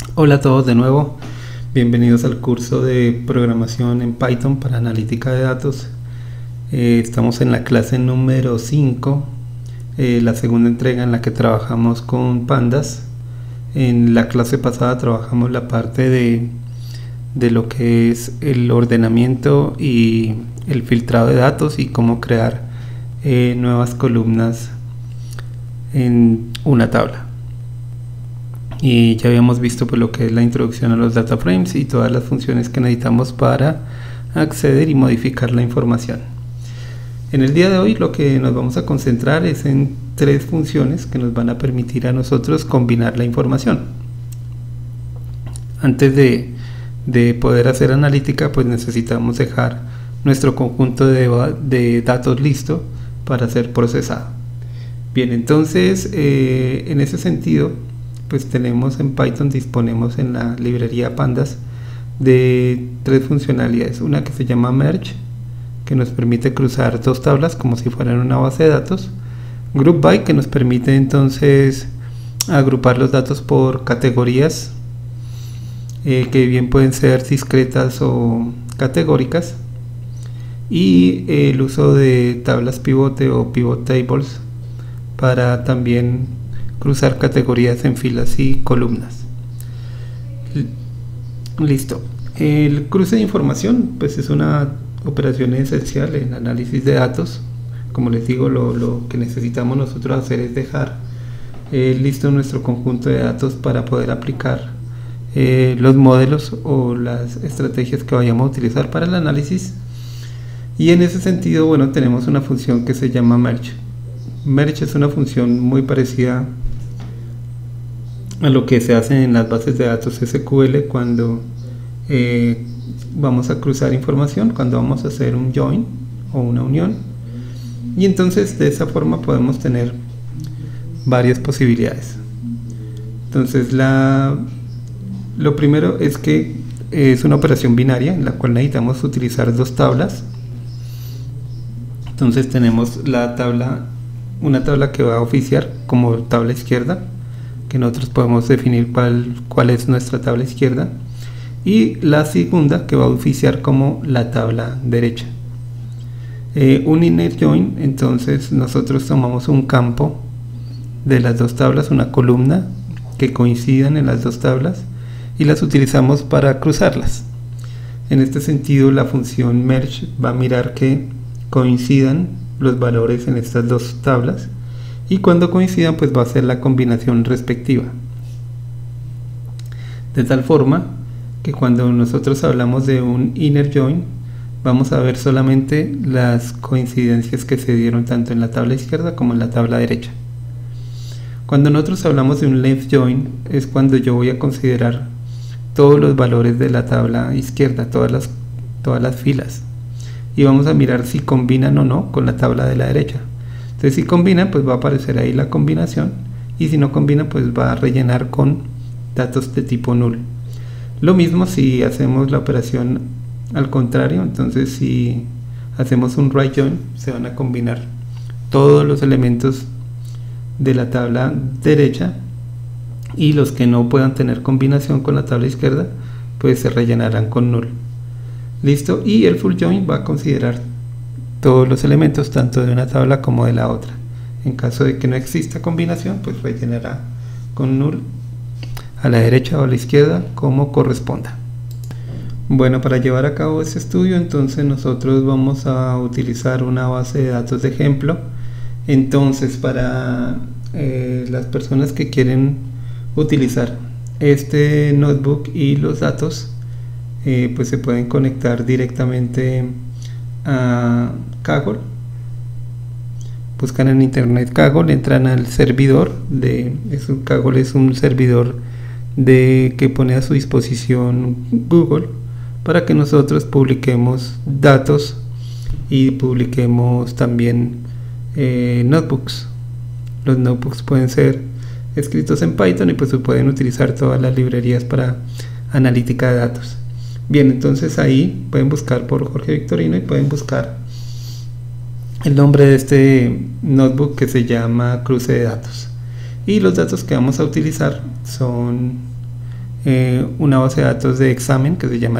Hola a todos de nuevo, bienvenidos al curso de programación en Python para analítica de datos. Estamos en la clase número 5, la segunda entrega en la que trabajamos con pandas. En la clase pasada trabajamos la parte de lo que es el ordenamiento y el filtrado de datos y cómo crear nuevas columnas en una tabla. Y ya habíamos visto pues lo que es la introducción a los data frames y todas las funciones que necesitamos para acceder y modificar la información. En el día de hoy lo que nos vamos a concentrar es en tres funciones que nos van a permitir a nosotros combinar la información. Antes de poder hacer analítica, pues necesitamos dejar nuestro conjunto de datos listo para ser procesado. Bien, entonces en ese sentido pues tenemos en Python, disponemos en la librería pandas de tres funcionalidades. Una que se llama merge, que nos permite cruzar dos tablas como si fueran una base de datos. Group by, que nos permite entonces agrupar los datos por categorías, que bien pueden ser discretas o categóricas. Y el uso de tablas pivote o pivot tables para también cruzar categorías en filas y columnas. Listo. El cruce de información pues es una operación esencial en análisis de datos. Como les digo, lo que necesitamos nosotros hacer es dejar listo nuestro conjunto de datos para poder aplicar los modelos o las estrategias que vayamos a utilizar para el análisis. Y en ese sentido, bueno, tenemos una función que se llama merge. Merge es una función muy parecida a lo que se hace en las bases de datos SQL cuando vamos a cruzar información, cuando vamos a hacer un join o una unión. Y entonces de esa forma podemos tener varias posibilidades. Entonces lo primero es que es una operación binaria en la cual necesitamos utilizar dos tablas. Entonces tenemos una tabla que va a oficiar como tabla izquierda, que nosotros podemos definir cuál es nuestra tabla izquierda, y la segunda que va a oficiar como la tabla derecha. Un inner join, entonces nosotros tomamos un campo de las dos tablas, una columna que coincidan en las dos tablas, y las utilizamos para cruzarlas. En este sentido, la función merge va a mirar que coincidan los valores en estas dos tablas, y cuando coincidan pues va a ser la combinación respectiva, de tal forma que cuando nosotros hablamos de un inner join vamos a ver solamente las coincidencias que se dieron tanto en la tabla izquierda como en la tabla derecha. Cuando nosotros hablamos de un left join es cuando yo voy a considerar todos los valores de la tabla izquierda, todas las filas, y vamos a mirar si combinan o no con la tabla de la derecha. Entonces si combina pues va a aparecer ahí la combinación, y si no combina pues va a rellenar con datos de tipo null. Lo mismo si hacemos la operación al contrario, entonces si hacemos un right join se van a combinar todos los elementos de la tabla derecha, y los que no puedan tener combinación con la tabla izquierda pues se rellenarán con null. Listo. Y el full join va a considerar todos los elementos tanto de una tabla como de la otra. En caso de que no exista combinación pues rellenará con null a la derecha o a la izquierda como corresponda. Bueno, para llevar a cabo este estudio entonces nosotros vamos a utilizar una base de datos de ejemplo. Entonces para las personas que quieren utilizar este notebook y los datos pues se pueden conectar directamente a Kaggle. Buscan en internet Kaggle, entran al servidor Kaggle es un servidor que pone a su disposición Google para que nosotros publiquemos datos y publiquemos también notebooks. Los notebooks pueden ser escritos en Python y pues se pueden utilizar todas las librerías para analítica de datos. Bien, entonces ahí pueden buscar por Jorge Victorino y pueden buscar el nombre de este notebook que se llama cruce de datos. Y los datos que vamos a utilizar son una base de datos de examen que se llama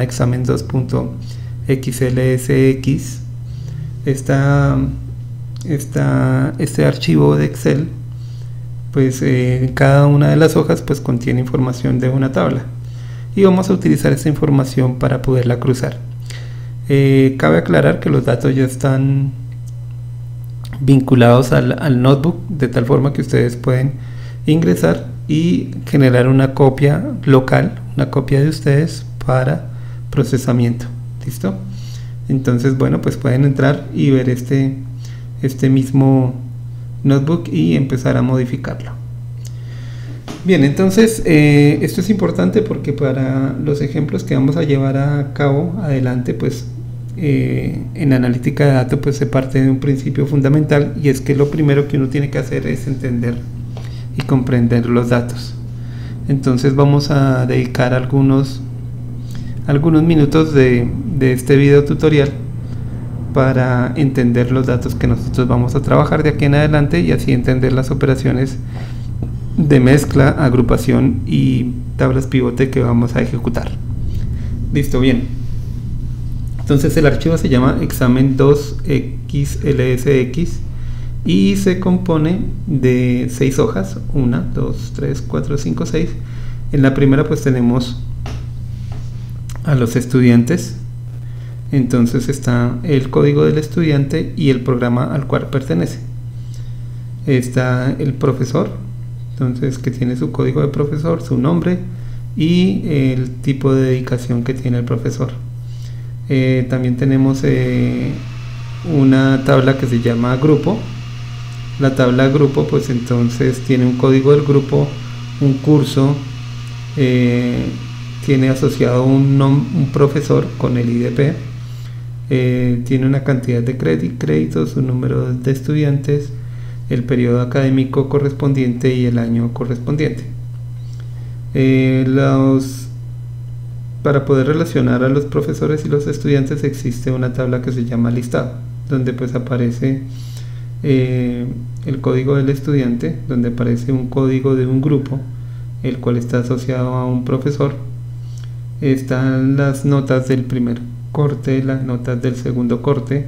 examen2.xlsx. Este archivo de Excel, pues en cada una de las hojas pues contiene información de una tabla y vamos a utilizar esta información para poderla cruzar. Cabe aclarar que los datos ya están vinculados al notebook, de tal forma que ustedes pueden ingresar y generar una copia local, una copia de ustedes para procesamiento. ¿Listo? Entonces, bueno, pues pueden entrar y ver este mismo notebook y empezar a modificarlo. Bien, entonces esto es importante porque para los ejemplos que vamos a llevar a cabo adelante, pues en analítica de datos pues se parte de un principio fundamental, y es que lo primero que uno tiene que hacer es entender y comprender los datos. Entonces vamos a dedicar algunos minutos de este video tutorial para entender los datos que nosotros vamos a trabajar de aquí en adelante, y así entender las operaciones de mezcla, agrupación y tablas pivote que vamos a ejecutar. Listo, bien. Entonces el archivo se llama examen2xlsx y se compone de 6 hojas, 1, 2, 3, 4, 5, 6. En la primera pues tenemos a los estudiantes. Entonces está el código del estudiante y el programa al cual pertenece. Está el profesor, entonces que tiene su código de profesor, su nombre y el tipo de dedicación que tiene el profesor. También tenemos una tabla que se llama grupo. La tabla grupo pues entonces tiene un código del grupo, un curso, tiene asociado un profesor con el IDP, tiene una cantidad de créditos, un número de estudiantes, el periodo académico correspondiente y el año correspondiente. Para poder relacionar a los profesores y los estudiantes existe una tabla que se llama listado, donde pues aparece el código del estudiante, donde aparece un código de un grupo, el cual está asociado a un profesor. Están las notas del primer corte, las notas del segundo corte,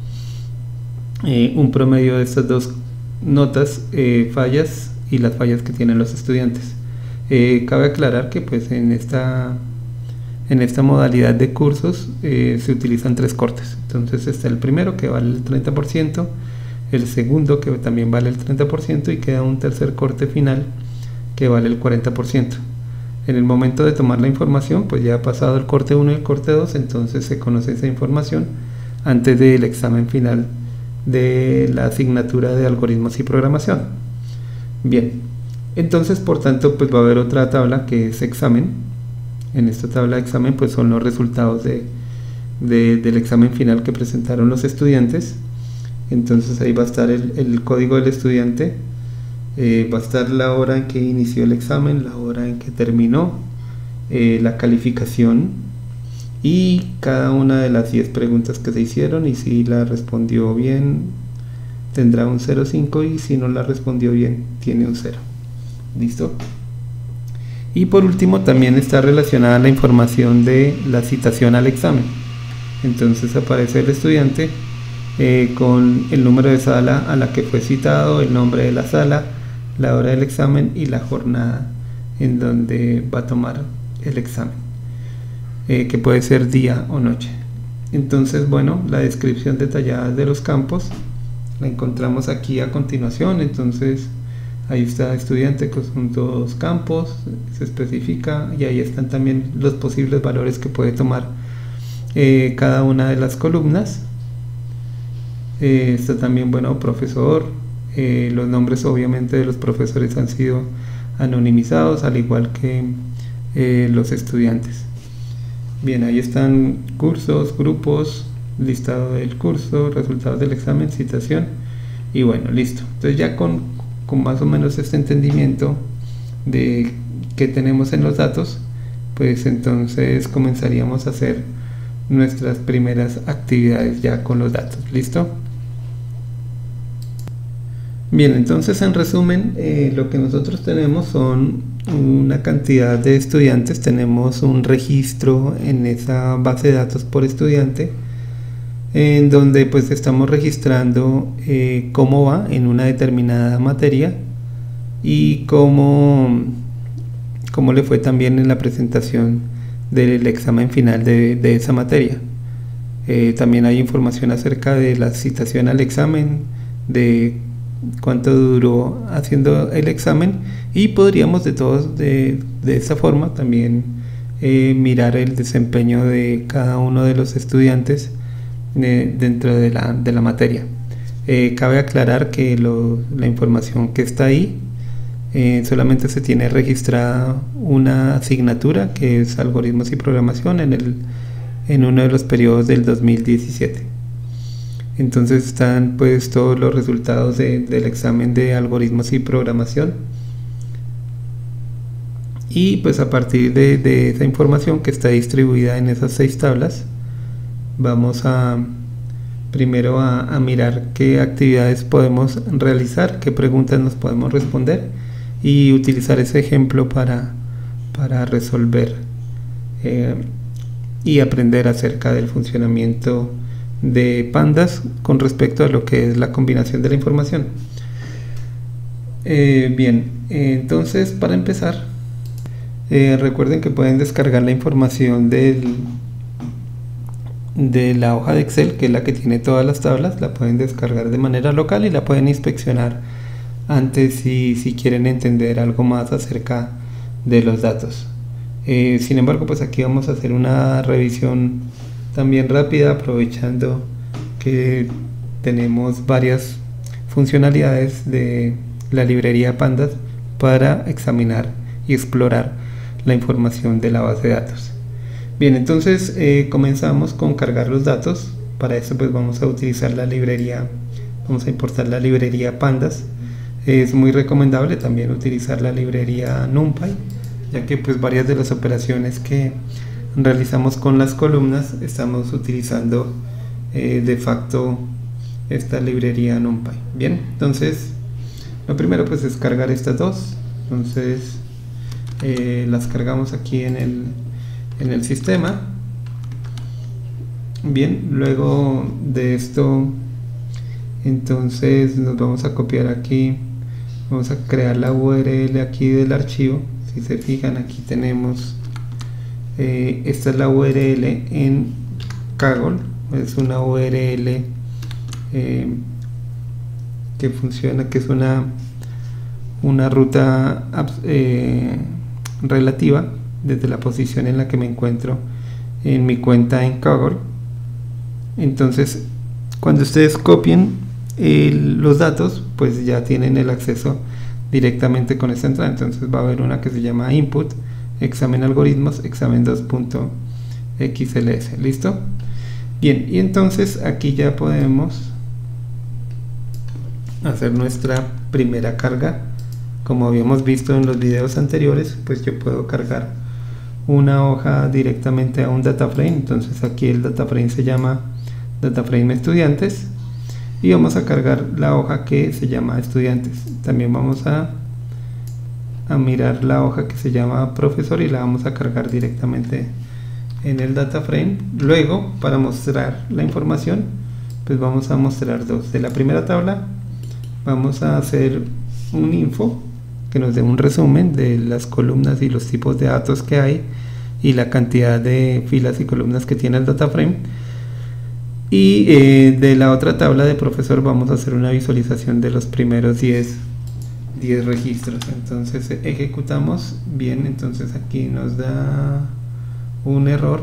un promedio de estas dos notas, fallas y las fallas que tienen los estudiantes. Cabe aclarar que pues en esta modalidad de cursos se utilizan 3 cortes. Entonces está el primero que vale el 30%, el segundo que también vale el 30% y queda un tercer corte final que vale el 40%. En el momento de tomar la información pues ya ha pasado el corte 1 y el corte 2, entonces se conoce esa información antes del examen final de la asignatura de algoritmos y programación. Bien, entonces por tanto pues va a haber otra tabla que es examen. En esta tabla de examen pues son los resultados del examen final que presentaron los estudiantes. Entonces ahí va a estar el código del estudiante, va a estar la hora en que inició el examen, la hora en que terminó, la calificación y cada una de las 10 preguntas que se hicieron, y si la respondió bien tendrá un 0,5 y si no la respondió bien tiene un 0. ¿Listo? Y por último también está relacionada la información de la citación al examen. Entonces aparece el estudiante con el número de sala a la que fue citado, el nombre de la sala, la hora del examen y la jornada en donde va a tomar el examen, que puede ser día o noche. Entonces, bueno, la descripción detallada de los campos la encontramos aquí a continuación. Entonces ahí está estudiante con todos campos, se especifica, y ahí están también los posibles valores que puede tomar cada una de las columnas. Está también, bueno, profesor, los nombres obviamente de los profesores han sido anonimizados, al igual que los estudiantes. Bien, ahí están cursos, grupos, listado del curso, resultados del examen, citación, y bueno, listo. Entonces ya con más o menos este entendimiento de qué tenemos en los datos, pues entonces comenzaríamos a hacer nuestras primeras actividades ya con los datos. ¿Listo? Bien, entonces en resumen lo que nosotros tenemos son una cantidad de estudiantes, tenemos un registro en esa base de datos por estudiante, en donde pues estamos registrando cómo va en una determinada materia y cómo le fue también en la presentación del examen final de esa materia. También hay información acerca de la citación al examen, de cuánto duró haciendo el examen, y podríamos de esa forma también mirar el desempeño de cada uno de los estudiantes dentro de la materia. Cabe aclarar que la información que está ahí solamente se tiene registrada una asignatura, que es algoritmos y programación, en uno de los periodos del 2017. Entonces están pues todos los resultados del examen de algoritmos y programación, y pues a partir de esa información que está distribuida en esas 6 tablas, vamos primero a mirar qué actividades podemos realizar, qué preguntas nos podemos responder, y utilizar ese ejemplo para resolver y aprender acerca del funcionamiento de pandas con respecto a lo que es la combinación de la información. Bien, entonces para empezar, recuerden que pueden descargar la información de la hoja de Excel, que es la que tiene todas las tablas. La pueden descargar de manera local y la pueden inspeccionar antes si quieren entender algo más acerca de los datos. Sin embargo, pues aquí vamos a hacer una revisión también rápida, aprovechando que tenemos varias funcionalidades de la librería Pandas para examinar y explorar la información de la base de datos. Bien, entonces comenzamos con cargar los datos. Para eso pues vamos a utilizar la librería, vamos a importar la librería Pandas. Es muy recomendable también utilizar la librería NumPy, ya que pues varias de las operaciones que realizamos con las columnas estamos utilizando de facto esta librería NumPy. Bien, entonces lo primero pues es cargar estas dos. Entonces las cargamos aquí en el sistema. Bien, luego de esto entonces nos vamos a copiar aquí, vamos a crear la URL aquí del archivo. Si se fijan, aquí tenemos esta es la URL en Kaggle. Es una URL que funciona, que es una ruta relativa desde la posición en la que me encuentro en mi cuenta en Kaggle. Entonces cuando ustedes copien los datos, pues ya tienen el acceso directamente con esta entrada. Entonces va a haber una que se llama input, examen algoritmos, examen 2.xls. ¿Listo? Bien, y entonces aquí ya podemos hacer nuestra primera carga. Como habíamos visto en los videos anteriores, pues yo puedo cargar una hoja directamente a un data frame. Entonces aquí el data frame se llama data frame estudiantes, y vamos a cargar la hoja que se llama estudiantes. También vamos a mirar la hoja que se llama profesor, y la vamos a cargar directamente en el data frame. Luego, para mostrar la información, pues vamos a mostrar dos. De la primera tabla vamos a hacer un info que nos dé un resumen de las columnas y los tipos de datos que hay y la cantidad de filas y columnas que tiene el data frame. Y de la otra tabla de profesor vamos a hacer una visualización de los primeros 10 registros. Entonces ejecutamos. Bien, entonces aquí nos da un error.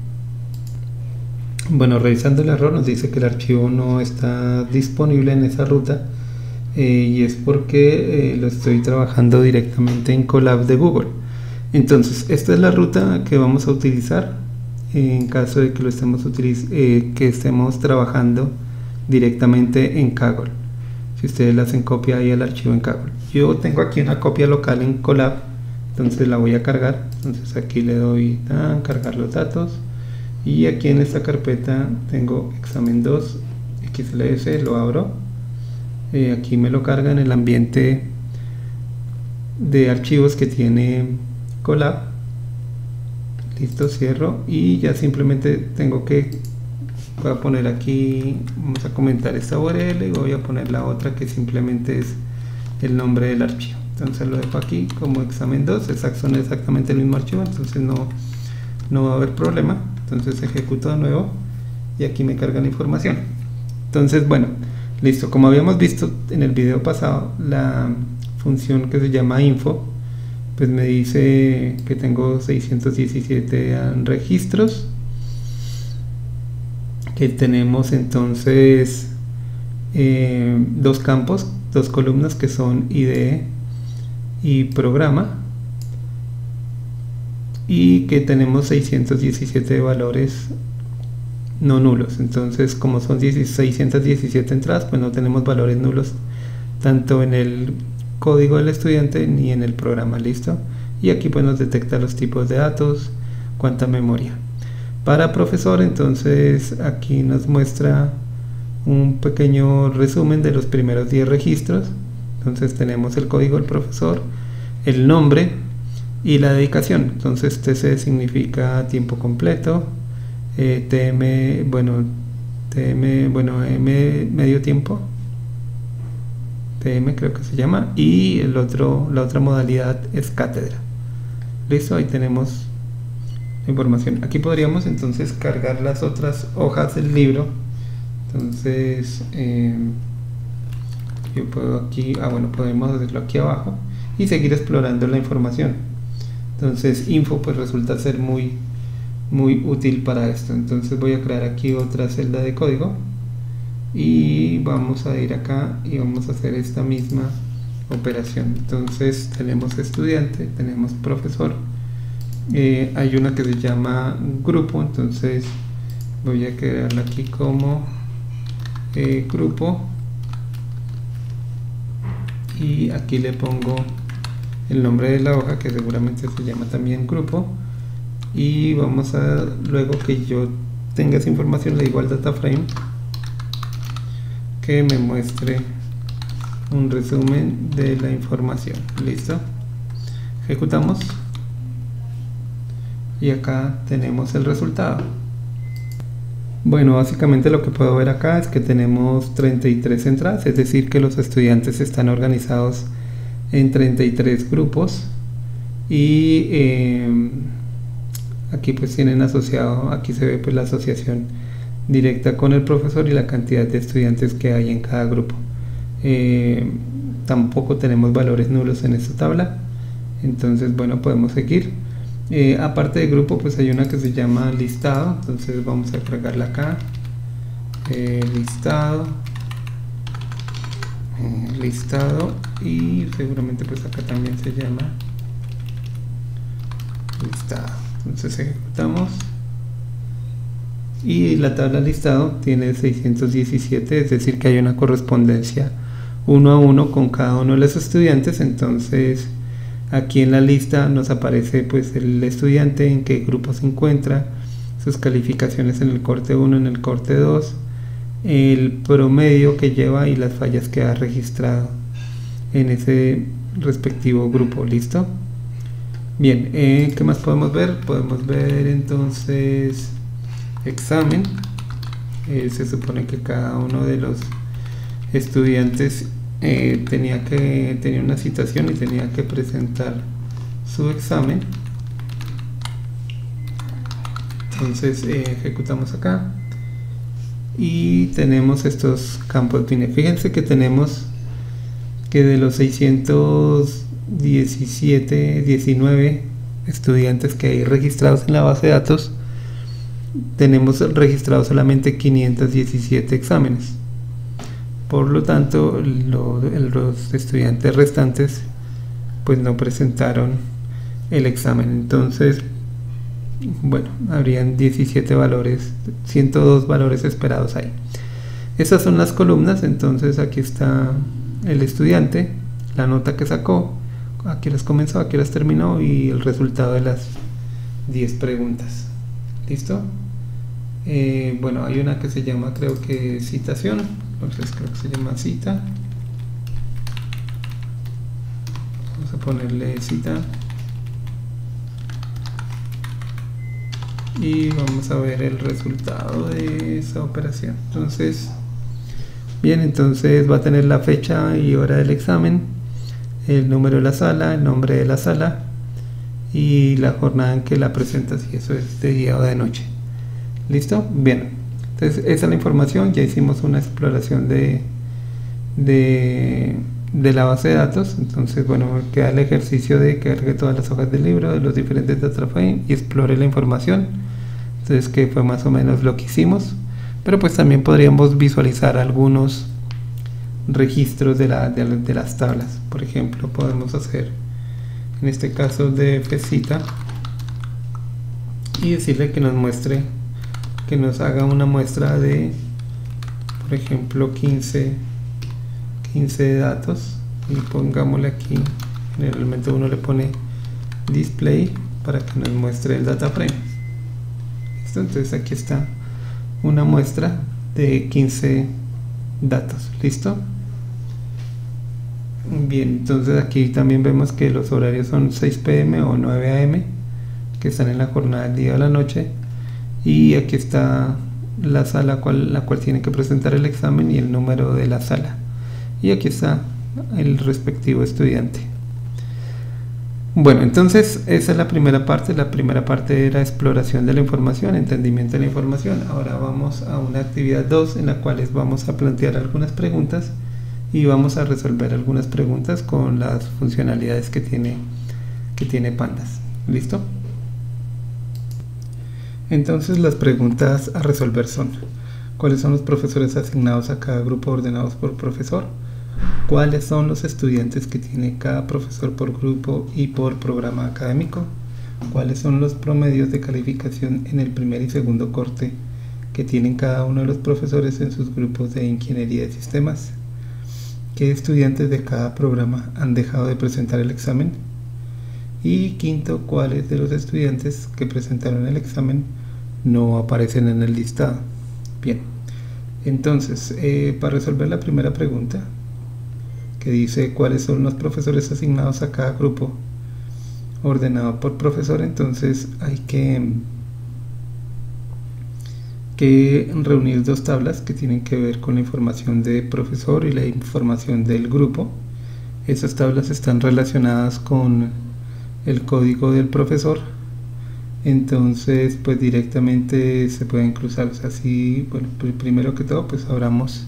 Bueno, revisando el error nos dice que el archivo no está disponible en esa ruta, y es porque lo estoy trabajando directamente en Colab de Google. Entonces esta es la ruta que vamos a utilizar en caso de que lo estemos trabajando directamente en Kaggle. Si ustedes le hacen copia ahí al archivo en Kaggle, yo tengo aquí una copia local en Colab, entonces la voy a cargar. Entonces aquí le doy a cargar los datos, y aquí en esta carpeta tengo examen 2 XLS, lo abro. Aquí me lo carga en el ambiente de archivos que tiene Colab. Listo, cierro y ya simplemente tengo que, voy a poner aquí, vamos a comentar esta URL y voy a poner la otra que simplemente es el nombre del archivo. Entonces lo dejo aquí como examen 2, son exactamente el mismo archivo, entonces no va a haber problema. Entonces ejecuto de nuevo y aquí me carga la información. Entonces bueno, listo, como habíamos visto en el video pasado, la función que se llama info pues me dice que tengo 617 registros, que tenemos entonces dos campos, dos columnas que son IDE y programa, y que tenemos 617 valores no nulos. Entonces, como son 617 entradas, pues no tenemos valores nulos tanto en el código del estudiante ni en el programa. Listo, y aquí pues nos detecta los tipos de datos, cuánta memoria. Para profesor, entonces aquí nos muestra un pequeño resumen de los primeros 10 registros. Entonces tenemos el código del profesor, el nombre y la dedicación. Entonces TC significa tiempo completo, TM, bueno, medio tiempo, TM creo que se llama, y la otra modalidad es cátedra. Listo, ahí tenemos la información. Aquí podríamos entonces cargar las otras hojas del libro. Entonces yo puedo aquí, podemos hacerlo aquí abajo y seguir explorando la información. Entonces info pues resulta ser muy útil para esto. Entonces voy a crear aquí otra celda de código y vamos a ir acá y vamos a hacer esta misma operación. Entonces tenemos estudiante, tenemos profesor, hay una que se llama grupo, entonces voy a crearla aquí como grupo y aquí le pongo el nombre de la hoja que seguramente se llama también grupo, y vamos a, luego que yo tenga esa información, le digo al data frame que me muestre un resumen de la información. Listo, ejecutamos y acá tenemos el resultado. Bueno, básicamente lo que puedo ver acá es que tenemos 33 entradas, es decir que los estudiantes están organizados en 33 grupos y aquí pues tienen asociado, aquí se ve pues la asociación directa con el profesor y la cantidad de estudiantes que hay en cada grupo. Tampoco tenemos valores nulos en esta tabla, entonces bueno, podemos seguir. Aparte de grupo pues hay una que se llama listado, entonces vamos a agregarla acá, listado, y seguramente pues acá también se llama listado. Entonces ejecutamos y la tabla listado tiene 617, es decir que hay una correspondencia 1 a 1 con cada uno de los estudiantes. Entonces aquí en la lista nos aparece pues el estudiante, en qué grupo se encuentra, sus calificaciones en el corte 1, en el corte 2, el promedio que lleva y las fallas que ha registrado en ese respectivo grupo. Listo. Bien, ¿qué más podemos ver? Podemos ver entonces examen. Se supone que cada uno de los estudiantes tenía una citación y tenía que presentar su examen. Entonces ejecutamos acá y tenemos estos campos. Fíjense que tenemos que de los 19 estudiantes que hay registrados en la base de datos, tenemos registrados solamente 517 exámenes. Por lo tanto, los estudiantes restantes pues no presentaron el examen. Entonces, bueno, habrían 17 valores, 102 valores esperados ahí. Estas son las columnas. Entonces aquí está el estudiante, la nota que sacó, a qué horas comenzó, a qué horas terminó y el resultado de las 10 preguntas. ¿Listo? Bueno, hay una que se llama, creo que citación, entonces creo que se llama cita. Vamos vamos a ponerle cita y vamos a ver el resultado de esa operación. Entonces, bien, entonces va a tener la fecha y hora del examen, el número de la sala, el nombre de la sala y la jornada en que la presenta, si eso es de día o de noche. ¿Listo? Bien, entonces esa es la información. Ya hicimos una exploración de la base de datos. Entonces, bueno, queda el ejercicio de que cargue todas las hojas del libro, de los diferentes data frames y explore la información. Entonces, que fue más o menos lo que hicimos, pero pues también podríamos visualizar algunos registros de las tablas. Por ejemplo, podemos hacer en este caso de fcita y decirle que nos muestre, que nos haga una muestra de, por ejemplo, 15 datos, y pongámosle aquí, generalmente uno le pone display para que nos muestre el data frame. ¿Listo? Entonces aquí está una muestra de 15 datos. ¿Listo? Bien, entonces aquí también vemos que los horarios son 6 p.m. o 9 a.m. que están en la jornada del día o la noche, y aquí está la sala la cual tiene que presentar el examen y el número de la sala, y aquí está el respectivo estudiante. Bueno, entonces esa es la primera parte. La primera parte era exploración de la información, entendimiento de la información. Ahora vamos a una actividad 2 en la cual vamos a plantear algunas preguntas y vamos a resolver algunas preguntas con las funcionalidades que tiene Pandas. ¿Listo? Entonces las preguntas a resolver son: ¿cuáles son los profesores asignados a cada grupo ordenados por profesor? ¿Cuáles son los estudiantes que tiene cada profesor por grupo y por programa académico? ¿Cuáles son los promedios de calificación en el primer y segundo corte que tienen cada uno de los profesores en sus grupos de ingeniería de sistemas? ¿Qué estudiantes de cada programa han dejado de presentar el examen? Y quinto, ¿cuáles de los estudiantes que presentaron el examen no aparecen en el listado? Bien, entonces, para resolver la primera pregunta, que dice cuáles son los profesores asignados a cada grupo ordenado por profesor, entonces hay que reunir dos tablas que tienen que ver con la información de profesor y la información del grupo. Esas tablas están relacionadas con el código del profesor, entonces pues directamente se pueden cruzar. O sea, si, bueno, primero que todo pues abramos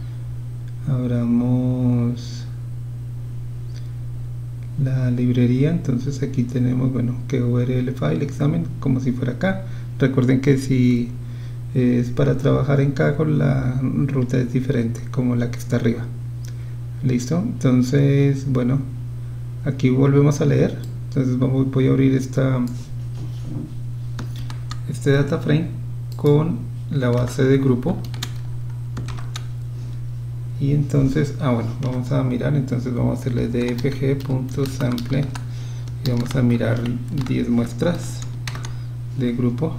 la librería. Entonces aquí tenemos, bueno, que URL file examen, como si fuera acá. Recuerden que si es para trabajar en Kaggle, la ruta es diferente, como la que está arriba. Listo, entonces, bueno, aquí volvemos a leer. Entonces voy a abrir este data frame con la base de grupo. Y entonces, bueno, vamos a mirar. Entonces vamos a hacerle dfg.sample y vamos a mirar 10 muestras de grupo.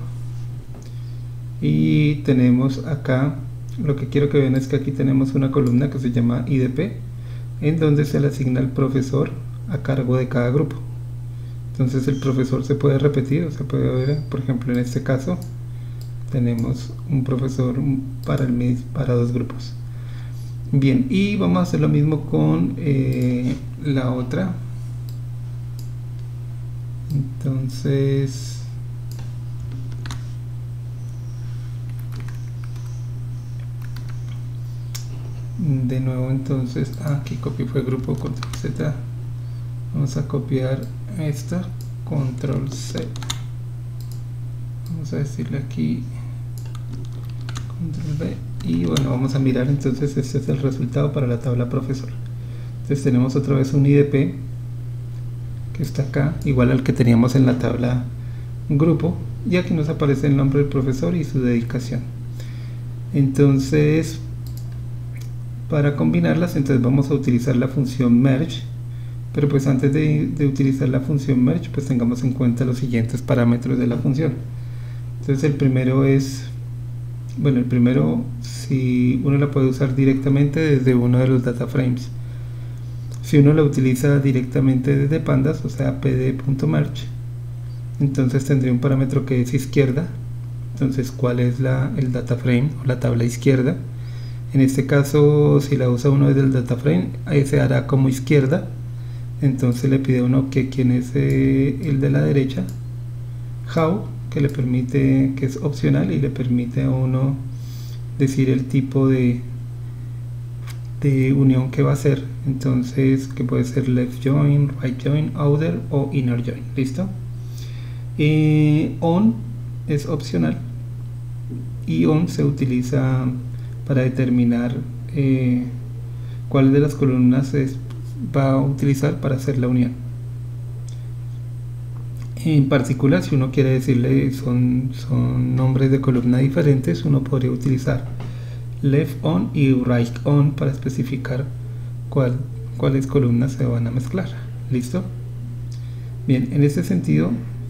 Y tenemos acá, lo que quiero que vean es que aquí tenemos una columna que se llama IDP, en donde se le asigna el profesor a cargo de cada grupo. Entonces el profesor se puede repetir, o se puede ver, por ejemplo, en este caso tenemos un profesor para dos grupos. Bien, y vamos a hacer lo mismo con la otra. Entonces, de nuevo, entonces aquí copié, fue grupo, control Z. Vamos a copiar esta, control C. Vamos a decirle aquí control V. Y bueno, vamos a mirar. Entonces este es el resultado para la tabla profesor. Entonces tenemos otra vez un IDP que está acá, igual al que teníamos en la tabla grupo, y aquí nos aparece el nombre del profesor y su dedicación. Entonces, para combinarlas, entonces vamos a utilizar la función merge, pero pues antes de utilizar la función merge, pues tengamos en cuenta los siguientes parámetros de la función. Entonces el primero es, bueno, el primero, si uno la puede usar directamente desde uno de los data frames. Si uno lo utiliza directamente desde pandas, o sea pd.merge, entonces tendría un parámetro que es izquierda. Entonces, ¿cuál es el data frame o la tabla izquierda? En este caso, si la usa uno desde el data frame, ahí se hará como izquierda. Entonces le pide a uno que quién es el de la derecha, how, que le permite, que es opcional y le permite a uno decir el tipo de unión que va a hacer. Entonces, que puede ser left join, right join, outer o inner join. ¿Listo? On es opcional y on se utiliza para determinar cuál de las columnas va a utilizar para hacer la unión. En particular, si uno quiere decirle son nombres de columna diferentes, uno podría utilizar left on y right on para especificar cuáles columnas se van a mezclar. ¿Listo? Bien, en este sentido,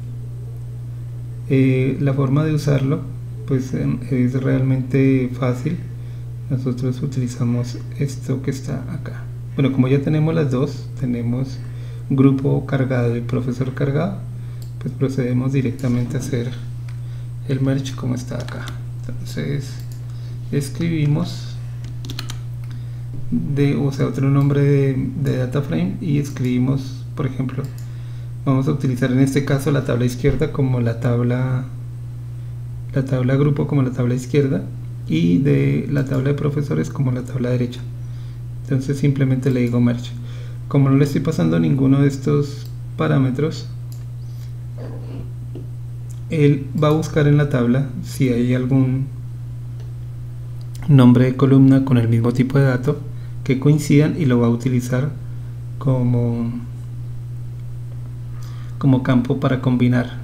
la forma de usarlo pues es realmente fácil. Nosotros utilizamos esto que está acá. Bueno, como ya tenemos las dos, tenemos grupo cargado y profesor cargado, pues procedemos directamente a hacer el merge como está acá. Entonces escribimos otro nombre de data frame y escribimos, por ejemplo, vamos a utilizar en este caso la tabla izquierda como la tabla grupo como la tabla izquierda y de la tabla de profesores como la tabla derecha. Entonces simplemente le digo merge. Como no le estoy pasando ninguno de estos parámetros, él va a buscar en la tabla si hay algún nombre de columna con el mismo tipo de dato que coincidan y lo va a utilizar como campo para combinar.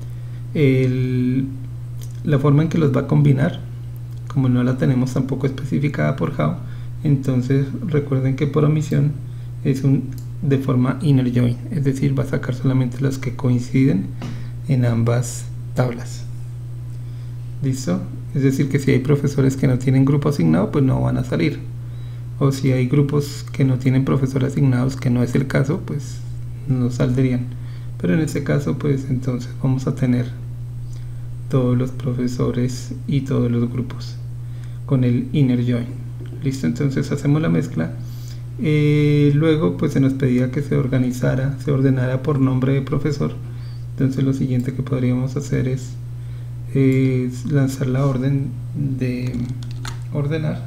La forma en que los va a combinar, como no la tenemos tampoco especificada por how, entonces recuerden que por omisión es de forma inner join, es decir, va a sacar solamente los que coinciden en ambas tablas. ¿Listo? Es decir, que si hay profesores que no tienen grupo asignado, pues no van a salir, o si hay grupos que no tienen profesor asignados, que no es el caso, pues no saldrían. Pero en este caso, pues entonces vamos a tener todos los profesores y todos los grupos con el inner join. Listo, entonces hacemos la mezcla. Luego pues se nos pedía que se ordenara por nombre de profesor. Entonces lo siguiente que podríamos hacer es lanzar la orden de ordenar.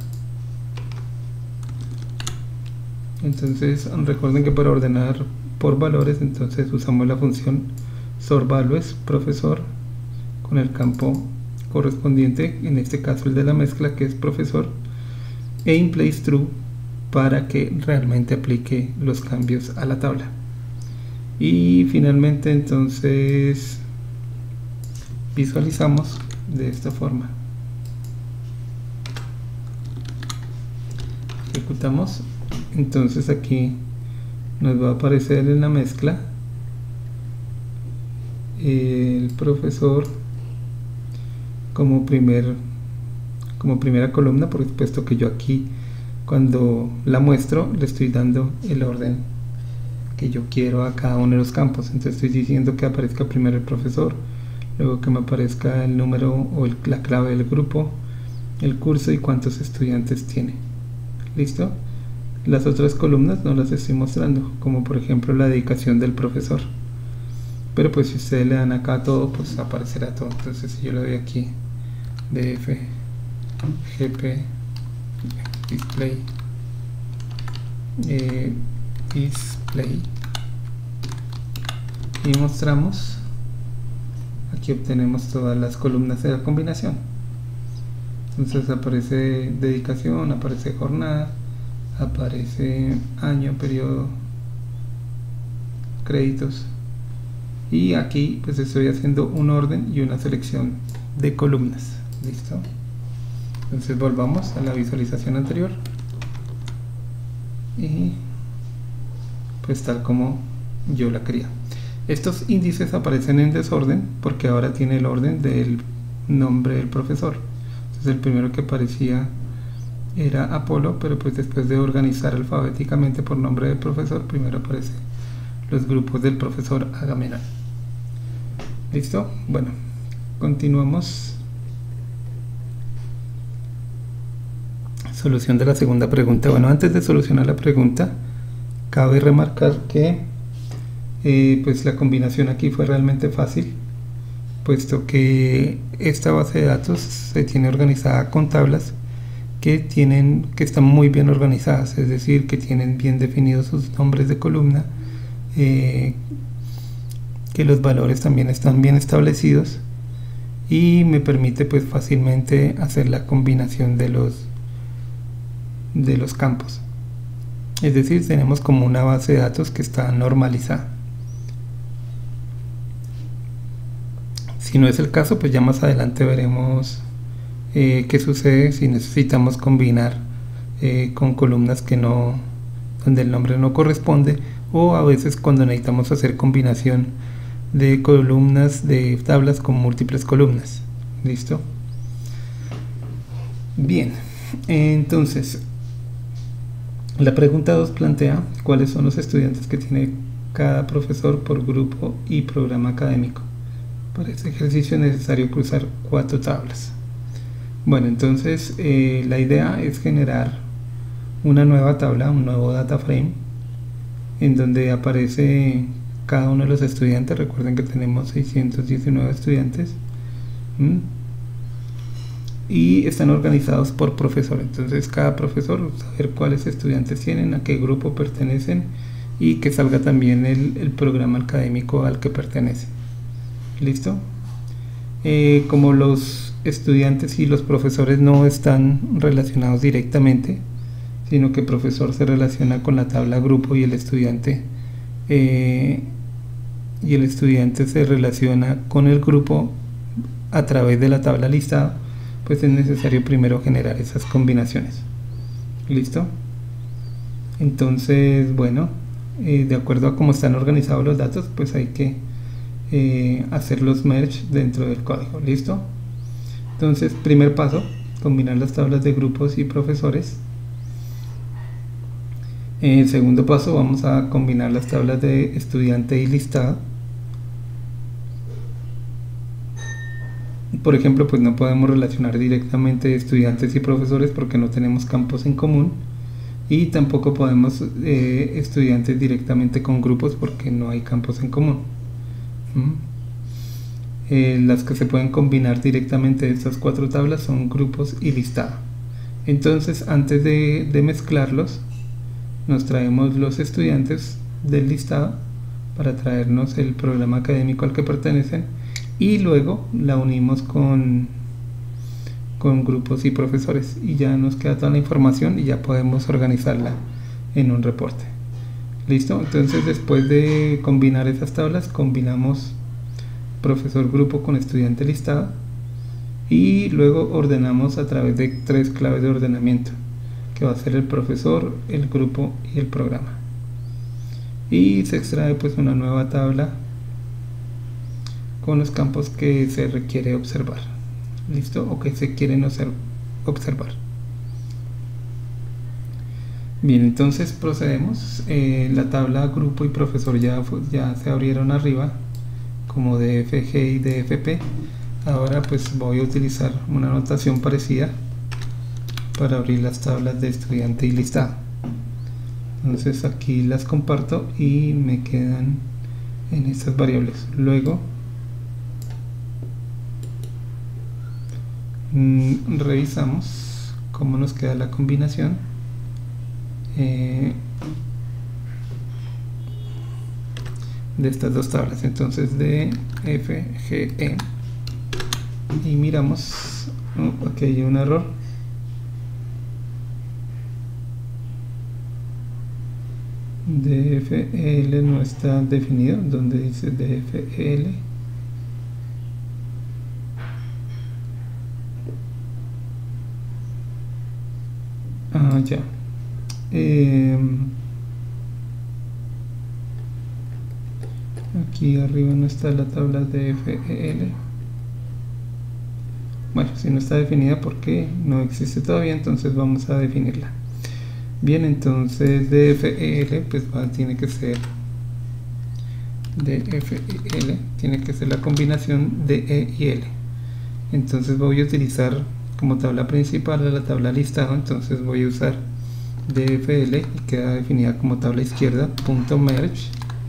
Entonces recuerden que para ordenar por valores, entonces usamos la función sorValues profesor con el campo correspondiente, en este caso el de la mezcla, que es profesor, e inPlaceTrue para que realmente aplique los cambios a la tabla. Y finalmente entonces visualizamos de esta forma. Ejecutamos. Entonces aquí nos va a aparecer en la mezcla el profesor como primera columna, por supuesto que yo aquí cuando la muestro le estoy dando el orden que yo quiero a cada uno de los campos. Entonces estoy diciendo que aparezca primero el profesor, luego que me aparezca el número o la clave del grupo, el curso y cuántos estudiantes tiene. ¿Listo? Las otras columnas no las estoy mostrando, como por ejemplo la dedicación del profesor, pero pues si ustedes le dan acá a todo, pues aparecerá todo. Entonces si yo le doy aquí df gp display display y mostramos, aquí obtenemos todas las columnas de la combinación. Entonces aparece dedicación, aparece jornada, aparece año, periodo, créditos, y aquí pues estoy haciendo un orden y una selección de columnas. Listo. Entonces volvamos a la visualización anterior y pues tal como yo la quería. Estos índices aparecen en desorden porque ahora tiene el orden del nombre del profesor. Entonces el primero que aparecía era Apolo, pero pues después de organizar alfabéticamente por nombre del profesor, primero aparecen los grupos del profesor Agamenón. ¿Listo? Bueno, continuamos. Solución de la segunda pregunta. Bueno, antes de solucionar la pregunta, cabe remarcar que pues la combinación aquí fue realmente fácil, puesto que esta base de datos se tiene organizada con tablas que están muy bien organizadas, es decir, que tienen bien definidos sus nombres de columna, que los valores también están bien establecidos, y me permite pues fácilmente hacer la combinación de los campos. Es decir, tenemos como una base de datos que está normalizada. Si no es el caso, pues ya más adelante veremos qué sucede si necesitamos combinar con columnas donde el nombre no corresponde, o a veces cuando necesitamos hacer combinación de columnas de tablas con múltiples columnas. ¿Listo? Bien, entonces la pregunta 2 plantea cuáles son los estudiantes que tiene cada profesor por grupo y programa académico. Para este ejercicio es necesario cruzar 4 tablas. Bueno, entonces la idea es generar una nueva tabla, un nuevo data frame, en donde aparece cada uno de los estudiantes. Recuerden que tenemos 619 estudiantes. Y están organizados por profesor. Entonces cada profesor saber cuáles estudiantes tienen, a qué grupo pertenecen, y que salga también el programa académico al que pertenece. ¿Listo? Como los estudiantes y los profesores no están relacionados directamente, sino que el profesor se relaciona con la tabla grupo y el estudiante se relaciona con el grupo a través de la tabla listado, pues es necesario primero generar esas combinaciones. ¿Listo? Entonces, bueno, de acuerdo a cómo están organizados los datos, pues hay que hacer los merge dentro del código. ¿Listo? Entonces, primer paso, combinar las tablas de grupos y profesores. Segundo paso, vamos a combinar las tablas de estudiante y listado. Por ejemplo, pues no podemos relacionar directamente estudiantes y profesores porque no tenemos campos en común, y tampoco podemos estudiantes directamente con grupos porque no hay campos en común. Las que se pueden combinar directamente de estas 4 tablas son grupos y listado. Entonces, antes de mezclarlos, nos traemos los estudiantes del listado para traernos el programa académico al que pertenecen, y luego la unimos con grupos y profesores, y ya nos queda toda la información y ya podemos organizarla en un reporte. ¿Listo? Entonces, después de combinar esas tablas, combinamos profesor grupo con estudiante listado, y luego ordenamos a través de 3 claves de ordenamiento, que va a ser el profesor, el grupo y el programa, y se extrae pues una nueva tabla con los campos que se requiere observar. ¿Listo? O que se quieren observar. Bien, entonces procedemos. La tabla grupo y profesor ya se abrieron arriba como DFG y DFP. Ahora pues voy a utilizar una notación parecida para abrir las tablas de estudiante y listado. Entonces aquí las comparto y me quedan en estas variables. Luego revisamos cómo nos queda la combinación. De estas 2 tablas. Entonces de FGE, y miramos, aquí hay un error. DFL no está definido. Donde dice DFL, ya. Aquí arriba no está la tabla de FEL. Bueno, si no está definida porque no existe todavía, entonces vamos a definirla. Bien, entonces DFL pues tiene que ser DFL, tiene que ser la combinación de E y L. Entonces voy a utilizar como tabla principal la tabla listado, entonces voy a usar DFL y queda definida como tabla izquierda .merge,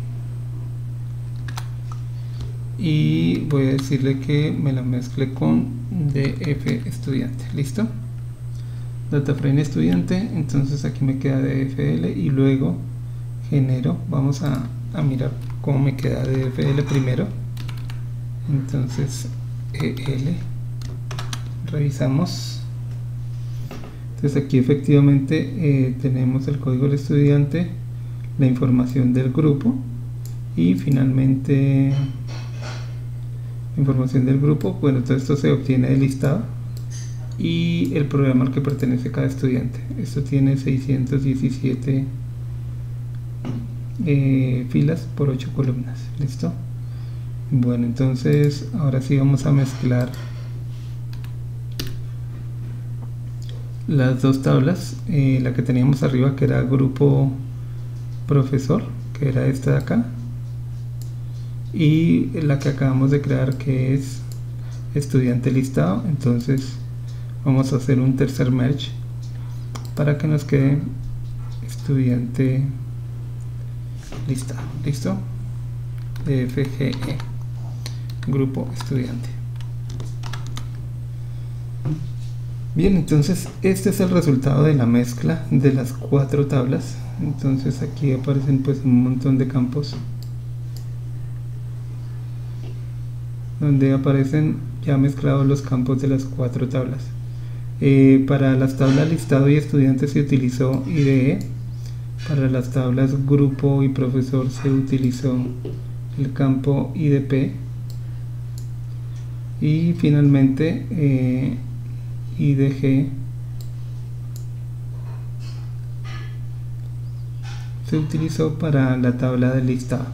y voy a decirle que me la mezcle con DF estudiante. ¿Listo? Data frame estudiante, entonces aquí me queda DFL y luego genero, vamos a mirar cómo me queda DFL primero. Entonces EL, revisamos. Entonces aquí efectivamente tenemos el código del estudiante, la información del grupo y finalmente información del grupo. Bueno, todo esto se obtiene del listado y el programa al que pertenece cada estudiante. Esto tiene 617 filas por 8 columnas. ¿Listo? Bueno, entonces ahora sí vamos a mezclar las dos tablas, la que teníamos arriba que era grupo profesor, que era esta de acá, y la que acabamos de crear que es estudiante listado. Entonces vamos a hacer un tercer merge para que nos quede estudiante listado. ¿Listo? FGE, grupo estudiante. Bien, entonces este es el resultado de la mezcla de las 4 tablas. Entonces aquí aparecen pues un montón de campos donde aparecen ya mezclados los campos de las 4 tablas. Para las tablas listado y estudiante se utilizó IDE. Para las tablas grupo y profesor se utilizó el campo IDP. Y finalmente IDG se utilizó para la tabla de listado.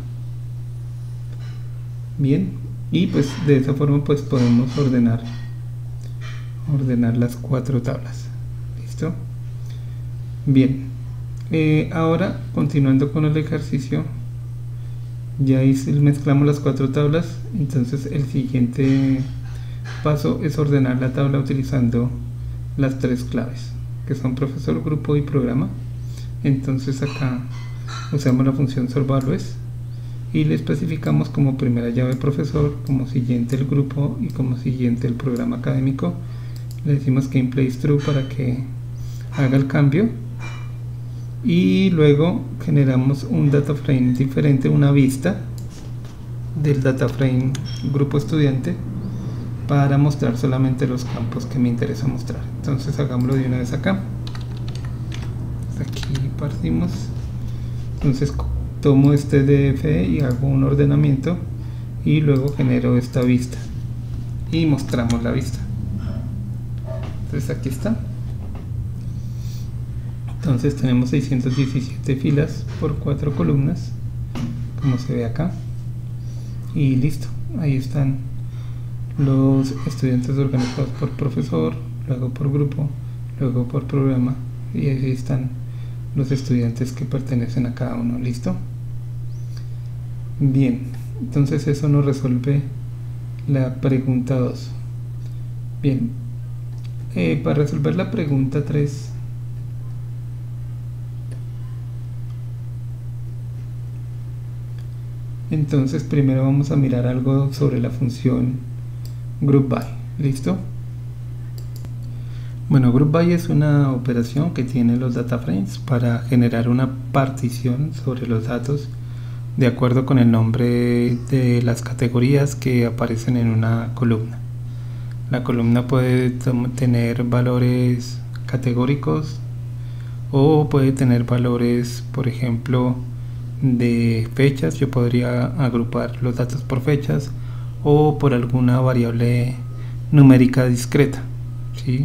Bien, y pues de esa forma pues podemos ordenar las 4 tablas. ¿Listo? Bien, ahora continuando con el ejercicio, ya mezclamos las 4 tablas. Entonces el siguiente paso es ordenar la tabla utilizando las 3 claves que son profesor, grupo y programa. Entonces acá usamos la función solveValues y le especificamos como primera llave profesor, como siguiente el grupo y como siguiente el programa académico. Le decimos que inplace true para que haga el cambio, y luego generamos un data frame diferente, una vista del data frame grupo estudiante para mostrar solamente los campos que me interesa mostrar. Entonces hagámoslo de una vez acá. Aquí partimos. Entonces tomo este DF y hago un ordenamiento y luego genero esta vista y mostramos la vista. Entonces aquí está. Entonces tenemos 617 filas por 4 columnas, como se ve acá, y listo. Ahí están los estudiantes organizados por profesor, luego por grupo, luego por programa, y ahí están los estudiantes que pertenecen a cada uno. ¿Listo? Bien, entonces eso nos resuelve la pregunta 2. Bien, para resolver la pregunta 3, entonces primero vamos a mirar algo sobre la función groupBy. ¿Listo? Bueno, groupBy es una operación que tiene los data frames para generar una partición sobre los datos de acuerdo con el nombre de las categorías que aparecen en una columna. La columna puede tener valores categóricos o puede tener valores, por ejemplo, de fechas. Yo podría agrupar los datos por fechas o por alguna variable numérica discreta, ¿sí?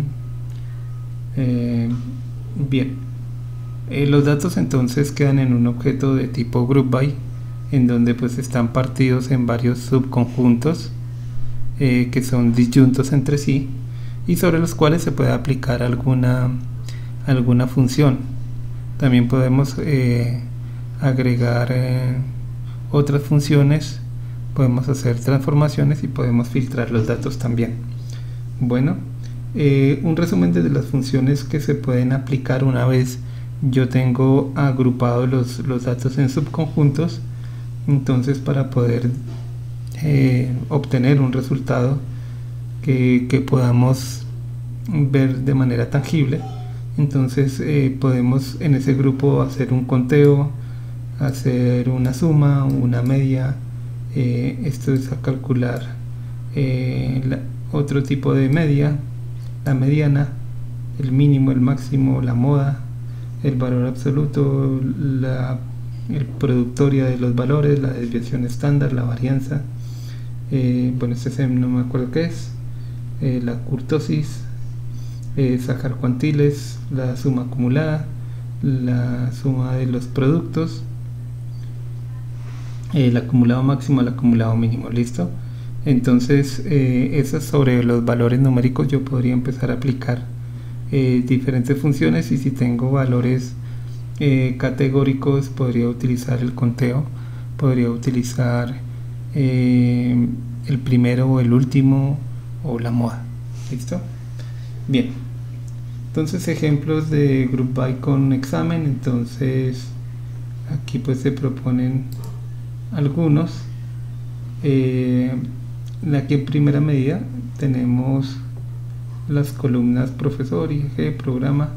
Bien, los datos entonces quedan en un objeto de tipo groupBy, en donde pues están partidos en varios subconjuntos que son disyuntos entre sí, y sobre los cuales se puede aplicar alguna función. También podemos agregar otras funciones, podemos hacer transformaciones y podemos filtrar los datos también. Bueno, un resumen de las funciones que se pueden aplicar una vez yo tengo agrupados los datos en subconjuntos. Entonces, para poder obtener un resultado que podamos ver de manera tangible, entonces podemos en ese grupo hacer un conteo, hacer una suma, una media. Esto es a calcular otro tipo de media, la mediana, el mínimo, el máximo, la moda, el valor absoluto, el productoria de los valores, la desviación estándar, la varianza, bueno, este no me acuerdo qué es, la kurtosis, sacar cuantiles, la suma acumulada, la suma de los productos, el acumulado máximo, el acumulado mínimo. Listo. Entonces eso sobre los valores numéricos yo podría empezar a aplicar diferentes funciones, y si tengo valores categóricos podría utilizar el conteo, podría utilizar el primero o el último o la moda. Listo. Bien, entonces ejemplos de group by con examen. Entonces aquí pues se proponen algunos. Aquí en primera medida tenemos las columnas profesor y eje de programa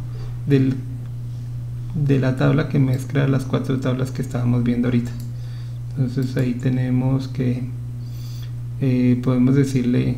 de la tabla que mezcla las 4 tablas que estábamos viendo ahorita. Entonces ahí tenemos que podemos decirle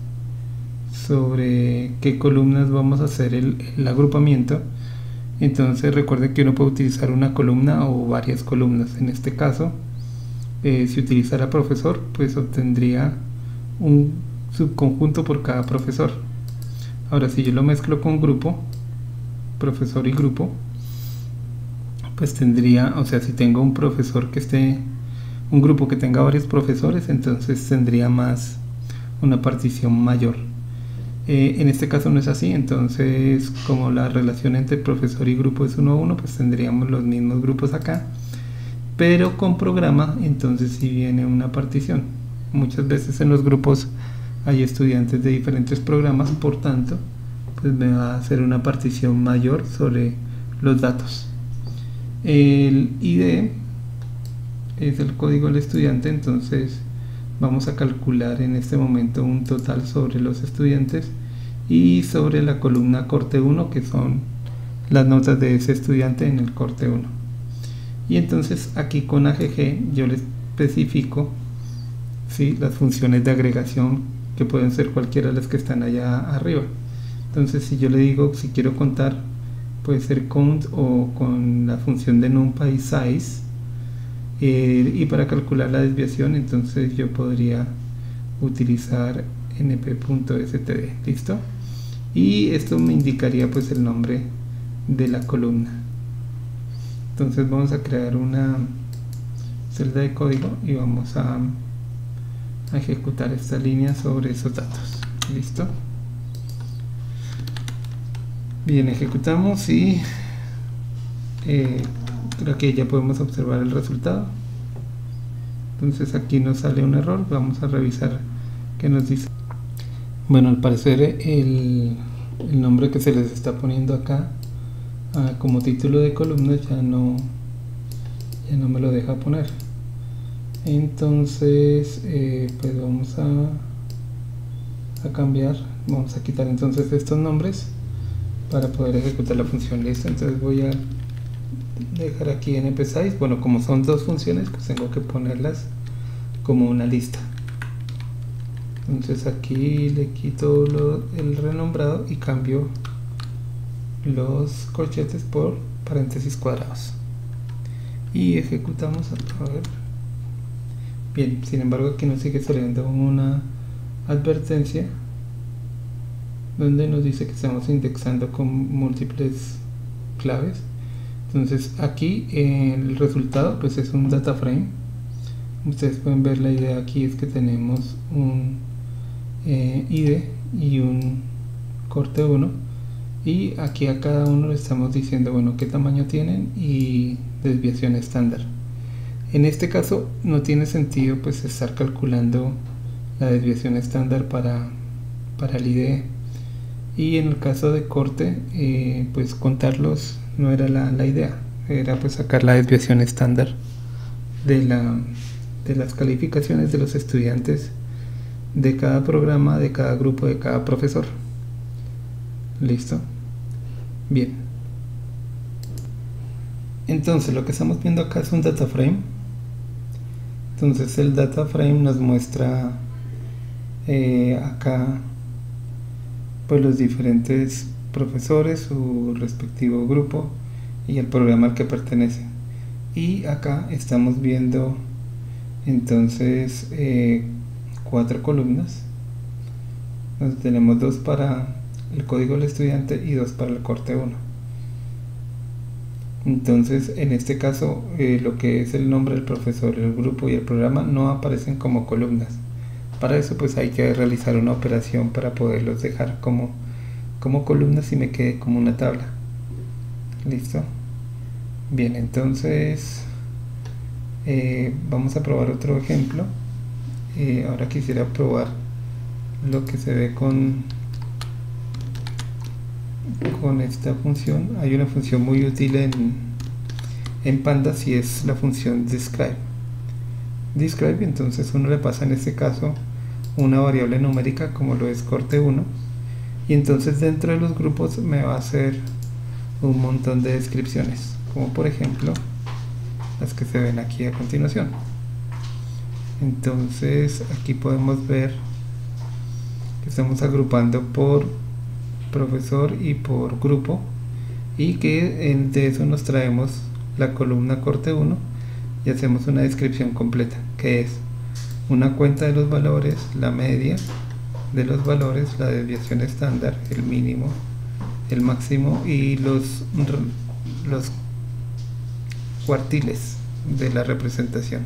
sobre qué columnas vamos a hacer el agrupamiento. Entonces recuerde que uno puede utilizar una columna o varias columnas. En este caso, si utilizara profesor, pues obtendría un subconjunto por cada profesor. Ahora, si yo lo mezclo con grupo, profesor y grupo, pues tendría, o sea, si tengo un profesor que esté, un grupo que tenga varios profesores, entonces tendría más, una partición mayor. En este caso no es así. Entonces, como la relación entre profesor y grupo es 1 a 1, pues tendríamos los mismos grupos acá, pero con programa entonces sí viene una partición. Muchas veces en los grupos hay estudiantes de diferentes programas, por tanto pues me va a hacer una partición mayor sobre los datos. El ID es el código del estudiante. Entonces vamos a calcular en este momento un total sobre los estudiantes y sobre la columna corte 1, que son las notas de ese estudiante en el corte 1. Y entonces aquí con AGG yo le especifico, ¿sí?, las funciones de agregación, que pueden ser cualquiera de las que están allá arriba. Entonces si yo le digo, si quiero contar, puede ser count o con la función de numpy size. Y para calcular la desviación, entonces yo podría utilizar np.std. listo. Y esto me indicaría pues el nombre de la columna. Entonces vamos a crear una celda de código y vamos a ejecutar esta línea sobre esos datos. Listo. Bien, ejecutamos y creo que ya podemos observar el resultado. Entonces aquí nos sale un error. Vamos a revisar qué nos dice. Bueno, al parecer el nombre que se les está poniendo acá como título de columna ya no me lo deja poner. Entonces pues vamos a cambiar, vamos a quitar entonces estos nombres para poder ejecutar la función. Listo. Entonces voy a dejar aquí np-size. Bueno, como son dos funciones, pues tengo que ponerlas como una lista. Entonces aquí le quito el renombrado y cambio los corchetes por paréntesis cuadrados y ejecutamos. A ver. Bien, sin embargo aquí nos sigue saliendo una advertencia donde nos dice que estamos indexando con múltiples claves. Entonces aquí el resultado pues es un data frame. Ustedes pueden ver, la idea aquí es que tenemos un ID y un corte 1, y aquí a cada uno le estamos diciendo, bueno, qué tamaño tienen y desviación estándar. En este caso no tiene sentido pues estar calculando la desviación estándar para el IDE, y en el caso de corte pues contarlos no era la idea, era pues sacar la desviación estándar de las calificaciones de los estudiantes de cada programa, de cada grupo, de cada profesor. ¿Listo? Bien. Entonces lo que estamos viendo acá es un data frame. Entonces el data frame nos muestra acá pues los diferentes profesores, su respectivo grupo y el programa al que pertenece. Y acá estamos viendo entonces 4 columnas, donde tenemos 2 para el código del estudiante y 2 para el corte 1. Entonces en este caso lo que es el nombre del profesor, el grupo y el programa no aparecen como columnas. Para eso pues hay que realizar una operación para poderlos dejar como columnas y me quede como una tabla. ¿Listo? Bien, entonces vamos a probar otro ejemplo. Ahora quisiera probar lo que se ve con esta función. Hay una función muy útil en Pandas y es la función describe. Entonces uno le pasa en este caso una variable numérica como lo es corte 1, y entonces dentro de los grupos me va a hacer un montón de descripciones, como por ejemplo las que se ven aquí a continuación. Entonces aquí podemos ver que estamos agrupando por profesor y por grupo, y que de eso nos traemos la columna corte 1 y hacemos una descripción completa, que es una cuenta de los valores, la media de los valores, la desviación estándar, el mínimo, el máximo y los cuartiles de la representación.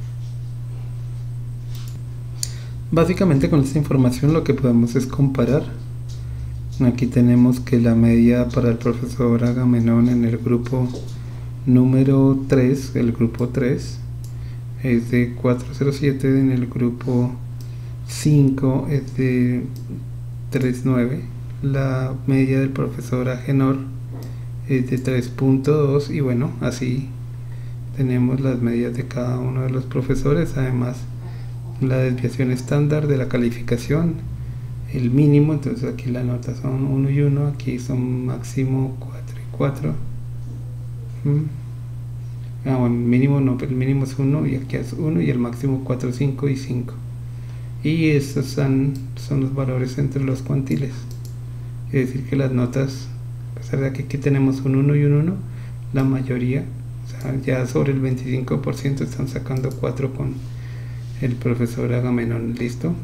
Básicamente con esta información lo que podemos es comparar. Aquí tenemos que la media para el profesor Agamenón en el grupo número 3, el grupo 3, es de 407, en el grupo 5 es de 39, la media del profesor Agenor es de 3.2, y bueno, así tenemos las medias de cada uno de los profesores. Además la desviación estándar de la calificación, el mínimo, entonces aquí la nota son 1 y 1, aquí son máximo 4 y 4. Bueno, mínimo no, pero el mínimo es 1 y aquí es 1, y el máximo 4, 5 y 5. Y estos son los valores entre los cuantiles. Es decir que las notas, a pesar de que aquí tenemos un 1 y un 1, la mayoría, o sea, ya sobre el 25% están sacando 4 con el profesor Agamenón. ¿Listo?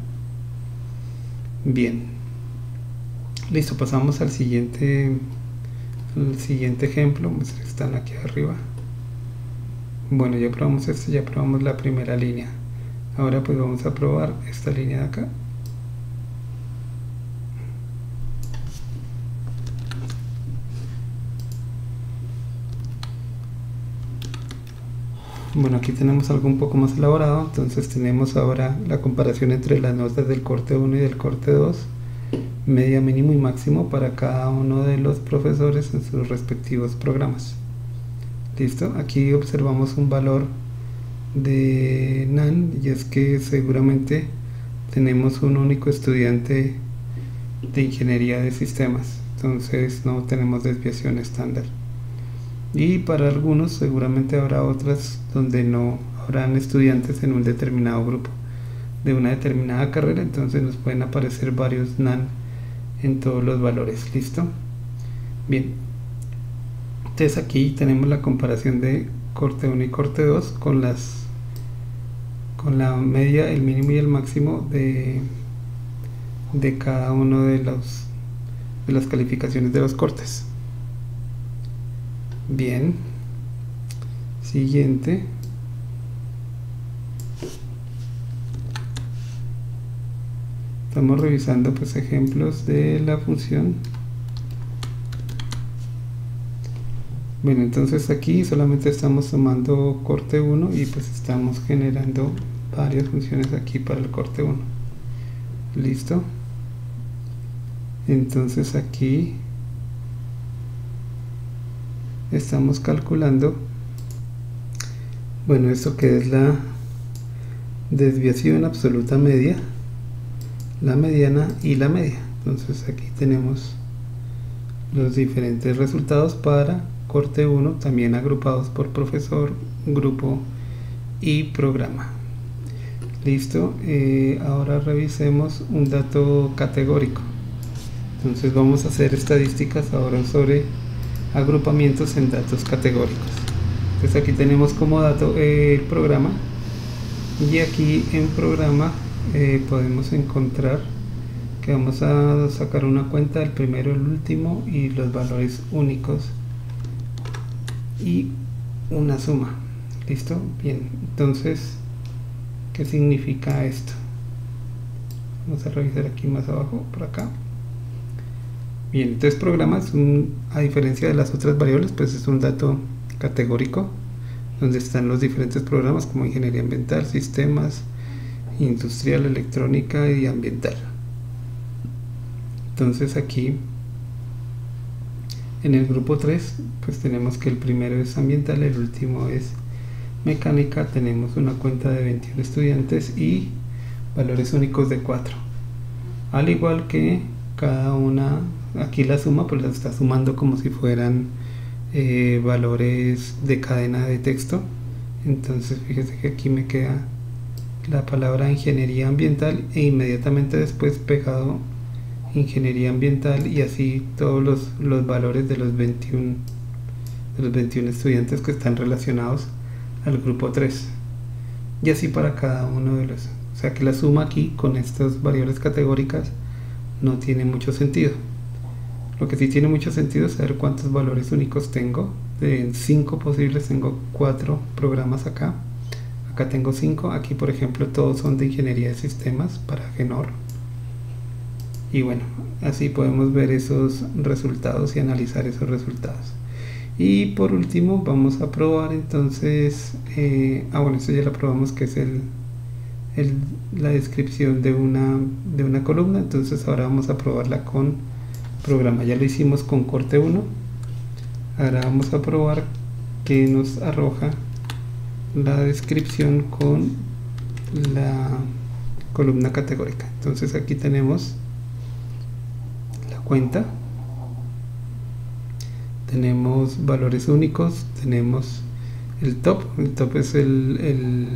Bien, listo, pasamos al siguiente ejemplo. Pues están aquí arriba. Bueno, ya probamos esto, ya probamos la primera línea. Ahora pues vamos a probar esta línea de acá. Bueno, aquí tenemos algo un poco más elaborado. Entonces tenemos ahora la comparación entre las notas del corte 1 y del corte 2, media, mínimo y máximo para cada uno de los profesores en sus respectivos programas. Listo, aquí observamos un valor de NaN, y es que seguramente tenemos un único estudiante de ingeniería de sistemas, entonces no tenemos desviación estándar. Y para algunos seguramente habrá otras donde no habrán estudiantes en un determinado grupo de una determinada carrera, entonces nos pueden aparecer varios NaN en todos los valores. ¿Listo? Bien, entonces aquí tenemos la comparación de corte 1 y corte 2 con la media, el mínimo y el máximo de cada uno de las calificaciones de los cortes. Bien, siguiente. Estamos revisando pues ejemplos de la función. Bueno, entonces aquí solamente estamos tomando corte 1 y pues estamos generando varias funciones aquí para el corte 1. Listo. Entonces aquí estamos calculando, bueno, esto que es la desviación absoluta media, la mediana y la media. Entonces aquí tenemos los diferentes resultados para corte 1, también agrupados por profesor, grupo y programa. Listo. Ahora revisemos un dato categórico. Entonces vamos a hacer estadísticas ahora sobre agrupamientos en datos categóricos. Entonces aquí tenemos como dato el programa, y aquí en programa podemos encontrar que vamos a sacar una cuenta del primero, el último y los valores únicos y una suma. ¿Listo? Bien, entonces, ¿qué significa esto? Vamos a revisar aquí más abajo, por acá. Bien, entonces programa a diferencia de las otras variables, pues es un dato categórico donde están los diferentes programas como ingeniería ambiental, sistemas, industrial, electrónica y ambiental. Entonces aquí en el grupo 3 pues tenemos que el primero es ambiental, el último es mecánica. Tenemos una cuenta de 21 estudiantes y valores únicos de 4, al igual que cada una. Aquí la suma pues la está sumando como si fueran valores de cadena de texto. Entonces fíjese que aquí me queda la palabra ingeniería ambiental e inmediatamente después pegado ingeniería ambiental, y así todos los valores de los 21 estudiantes que están relacionados al grupo 3, y así para cada uno de los. O sea que la suma aquí con estas variables categóricas no tiene mucho sentido. Lo que sí tiene mucho sentido es saber cuántos valores únicos tengo. De 5 posibles tengo 4 programas acá. Acá tengo 5. Aquí por ejemplo todos son de ingeniería de sistemas para Genor. Y bueno, así podemos ver esos resultados y analizar esos resultados. Y por último vamos a probar entonces, bueno, esto ya lo probamos, que es la descripción de una columna. Entonces ahora vamos a probarla con programa. Ya lo hicimos con corte 1. Ahora vamos a probar que nos arroja la descripción con la columna categórica. Entonces aquí tenemos cuenta, tenemos valores únicos, tenemos el top es el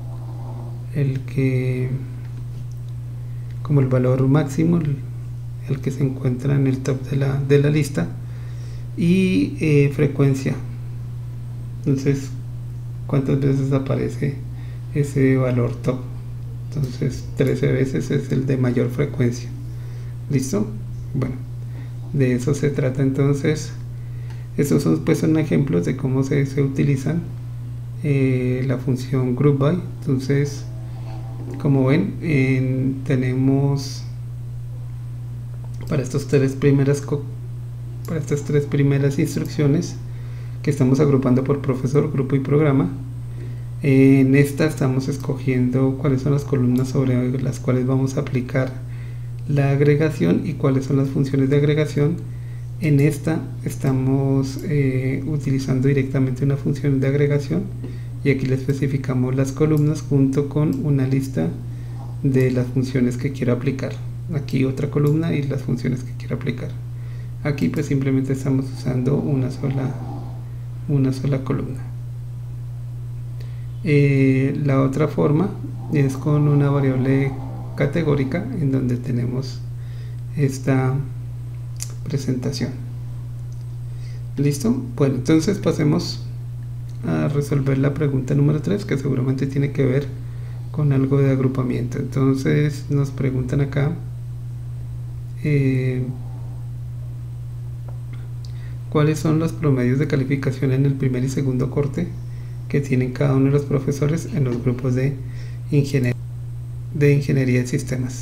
que, como el valor máximo, el que se encuentra en el top de la lista, y frecuencia. Entonces, ¿cuántas veces aparece ese valor top? Entonces 13 veces es el de mayor frecuencia. ¿Listo? Bueno, de eso se trata. Entonces estos son ejemplos de cómo se utilizan la función group by. Entonces, como ven, tenemos para estas tres primeras instrucciones que estamos agrupando por profesor, grupo y programa. En esta estamos escogiendo cuáles son las columnas sobre las cuales vamos a aplicar la agregación y cuáles son las funciones de agregación. En esta estamos utilizando directamente una función de agregación, y aquí le especificamos las columnas junto con una lista de las funciones que quiero aplicar. Aquí otra columna y las funciones que quiero aplicar. Aquí pues simplemente estamos usando una sola columna. La otra forma es con una variable categórica, en donde tenemos esta presentación. ¿Listo? Bueno, entonces pasemos a resolver la pregunta número 3, que seguramente tiene que ver con algo de agrupamiento. Entonces nos preguntan acá cuáles son los promedios de calificación en el primer y segundo corte que tienen cada uno de los profesores en los grupos de ingeniería de sistemas.